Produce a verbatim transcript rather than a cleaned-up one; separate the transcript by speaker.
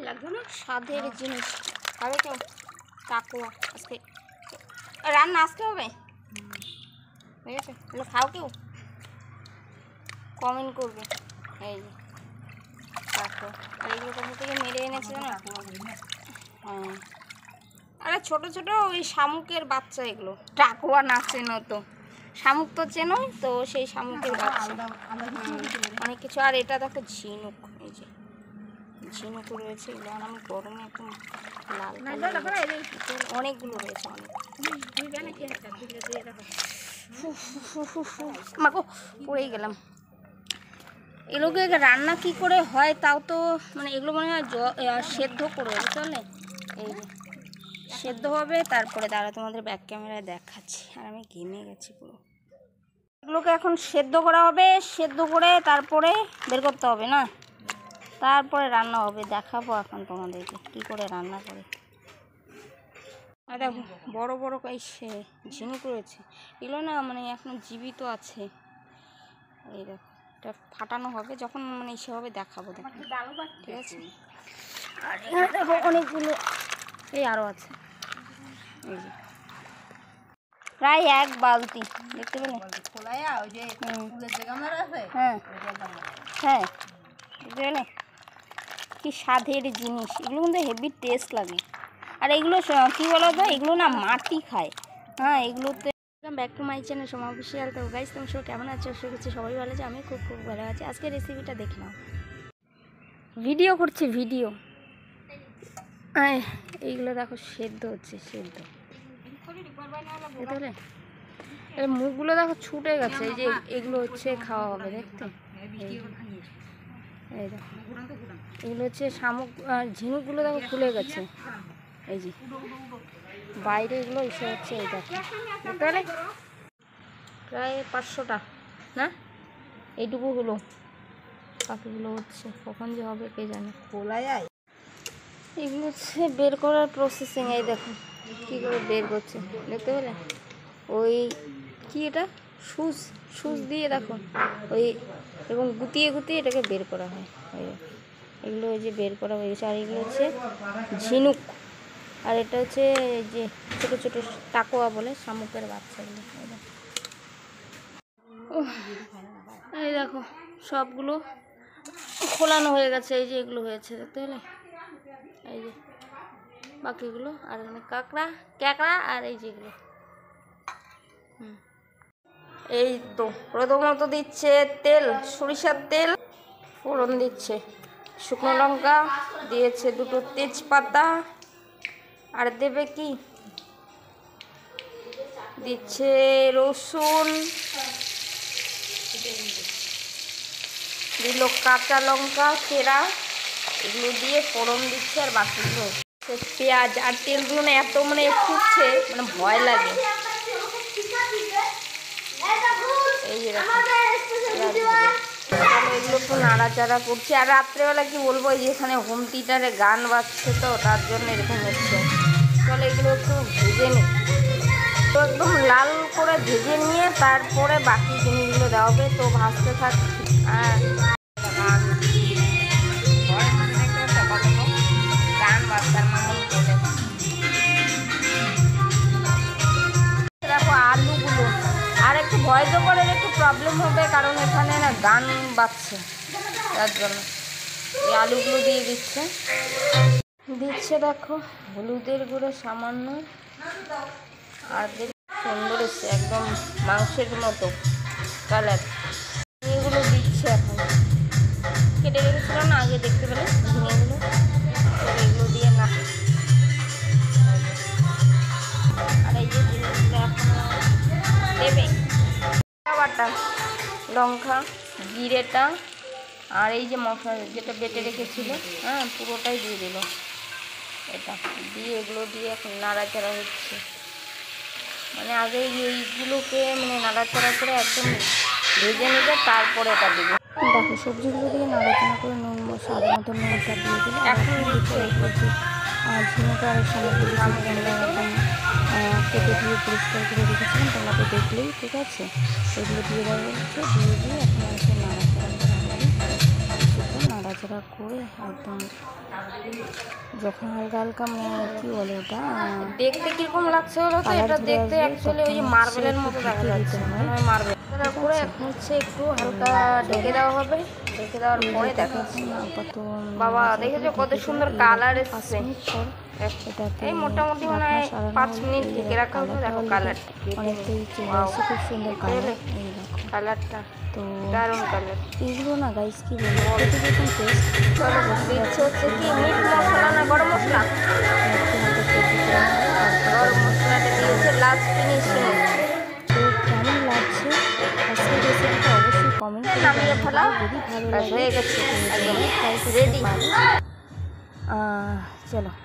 Speaker 1: লাগবে না স্বাদের জিনিস খাবে কেউ কাকুয়া আজকে রান্না আসতে হবে ঠিক আছে তাহলে খাও কেউ কমেন্ট করবে এই যে কাকু আর এইগুলো কোথা থেকে মেরে এনেছে না হ্যাঁ আরে ছোটো ছোটো ওই শামুকের বাচ্চা এগুলো টাকুয়া না চেনো তো শামুক তো চেনোই তো সেই শামুকের বাচ্চা অনেক কিছু আর এটা দেখো ঝিনুক এই যে ঝিনুক রয়েছে এগুলো আর আমি গরমে একদম লাল অনেকগুলো রয়েছে অনেক মাকো পড়েই গেলাম এগুলোকে রান্না কি করে হয় তাও তো মানে এগুলো মনে হয় সেদ্ধ করবে বুঝতে পারলে এই যে সেদ্ধ হবে তারপরে তারা তোমাদের ব্যাক ক্যামেরায় দেখাচ্ছি আর আমি ঘেমে গেছি পুরো এগুলোকে এখন সেদ্ধ করা হবে সেদ্ধ করে তারপরে বের করতে হবে না তারপরে রান্না হবে দেখাবো এখন তোমাদেরকে কী করে রান্না করে আর দেখো বড়ো বড়ো সে ঝিনুক রয়েছে এগুলো না মানে এখন জীবিত আছে এই দেখো এটা ফাটানো হবে যখন মানে ইসে হবে দেখাবো দেখো ঠিক আছে আর এখানে দেখো অনেকগুলো এই আরও আছে এই যে প্রায় এক বালতি দেখতে পেলে হ্যাঁ হ্যাঁ দেখতে পেলে কি স্বাদের জিনিস এগুলো কিন্তু হেভি টেস্ট লাগে আর এগুলো কী বলো তো এগুলো না মাটি খায় হ্যাঁ এগুলোতে back to my channel Soma official. তো গাইস তুমি সব কেমন আছো? আশা করছি সবাই ভালো আছে, আমি খুব খুব ভালো আছি। আজকে রেসিপিটা দেখে নাও, ভিডিও করছি ভিডিও। এইগুলো দেখো সেদ্ধ হচ্ছে, সেদ্ধ বুঝলে এর মুখগুলো দেখো ছুটে গেছে। এই যে এগুলো হচ্ছে খাওয়া হবে, দেখতে এই দেখো এগুলো হচ্ছে শামুক, ঝিনুকগুলো দেখো ফুলে গেছে। এই যে বাইরে এগুলো এসে হচ্ছে, এই দেখো বুঝতে পারলে প্রায় পাঁচশোটা না, এইটুকু হলো। বাকিগুলো হচ্ছে কখন যে হবে কে জানে। খোলা যায় এগুলো হচ্ছে বের করার প্রসেসিং। এই দেখো কী করে বের করছে দেখতে পেলে, ওই কি এটা সুচ, সুচ দিয়ে দেখো ওই এবং গুটিয়ে গুটিয়ে এটাকে বের করা হয়। ওই এগুলো ওই যে বের করা হয়ে গেছে। আর এগুলো হচ্ছে ঝিনুক, আর এটা হচ্ছে যে ছোটো ছোটো টাকোয়া বলে, শামুকের বাচ্চাগুলো। এই দেখো সবগুলো খোলানো হয়ে গেছে। এই যে এগুলো হয়েছে দেখতে পেলে, এই যে বাকিগুলো। আর এখানে কাঁকড়া ক্যাকড়া আর এই যেগুলো। হুম এই তো প্রথমত দিচ্ছে তেল, সরিষার তেল, ফোড়ন দিচ্ছে শুকনো লঙ্কা, দিয়েছে দুটো তেজপাতা, আর দেবে কি দিচ্ছে রসুন, দিল কাঁচা লঙ্কা চেরা, এগুলো দিয়ে ফোড়ন দিচ্ছে। আর বাকিগুলো পেঁয়াজ আর তেলগুলো না এত মানে ফুটছে মানে ভয় লাগে। এই যে এগুলো একটু নাড়াচাড়া করছি। আর রাত্রেবেলা কি বলবো, এই যে এখানে হোম থিয়েটারে গান বাজছে তো তার জন্য এরকম হচ্ছে। তাহলে এগুলো একটু ভেজে নিই, তো একদম লাল করে ভেজে নিয়ে তারপরে বাকি জিনিসগুলো দেওয়া হবে। তো ভাজতে থাক। আর গান বাজতার মতন করে দেখো আলুগুলো। আর একটু ভয়েস ওভারের একটু প্রবলেম হবে, কারণ এখানে না গান বাজছে, তার জন্য এই আলুগুলো দিয়ে দিচ্ছে দিচ্ছে দেখো হলুদের গুঁড়ো সামান্য, আর সুন্দর এসছে একদম মাংসের মতো কালার। এগুলো দিচ্ছে এখন, কেটে রেখেছিল না আগে দেখতে পেলে ঝিঙেগুলো, এগুলো দিয়ে না। আর এই যে জিনিসগুলো এখন দেবে বাটা, লঙ্কা, জিরেটা, আর এই যে মশলা যেটা বেটে রেখেছিল, হ্যাঁ পুরোটাই দিয়ে দিল। এটা দিয়ে এগুলো দিয়ে এখন নাড়াচাড়া হচ্ছে। মানে আগে এইগুলোকে মানে নাড়াচাড়া করে একদম ভেজে নেবে, তারপরে এটা দেবে। দেখো সবজিগুলো দিয়ে নাড়াচাড়া করে নুন স্বাদ মতো নুনটা দিয়ে দিলে এখন দিচ্ছে এই সবজি ঝিনুকা আর সামগ্রী একদম কেটে দিয়ে পরিষ্কার করে রেখেছিলাম, তোমরা তো দেখলেই, ঠিক আছে। সেগুলো দিয়ে দেওয়া হচ্ছে, দিয়ে দিয়ে এখন হচ্ছে নাড়াচাড়া করা হবে, নাড়াচাড়া নাড়াচাড়া করে একদম যখন হালকা হালকা মানে কী বলে ওটা
Speaker 2: দেখতে কিরকম লাগছে বলো তো, এটা দেখতে অ্যাকচুয়ালি ওই যে মার্বেলের মতো দেখা যাচ্ছে, মনে হয় মার্বেল। তারপরে এখন হচ্ছে একটু হালকা ঢেকে দেওয়া হবে, ঢেকে দেওয়ার পরে দেখাচ্ছি। বাবা দেখেছো কত সুন্দর কালার এসছে, এই মোটামুটি মানে পাঁচ মিনিট ঢেকে রাখা হবে। দেখো কালার
Speaker 1: খুব সুন্দর কালার,
Speaker 2: কালারটা
Speaker 1: তো
Speaker 2: দারুণ কালার।
Speaker 1: এইগুলো না গাইস কি বলবো যেরকম টেস্ট
Speaker 2: দিচ্ছে হচ্ছে কি মিট মশলা না গরম মশলা, গরম মশলাটা দিয়েছে লাস্ট ফিনিশিং।
Speaker 1: তো কেমন লাগছে আজকের রেসিপিটা অবশ্যই কমেন্ট করে
Speaker 2: নামিয়ে ফেলাও,
Speaker 1: যদি ভালো লাগে
Speaker 2: হয়ে গেছে
Speaker 1: রেডি। চলো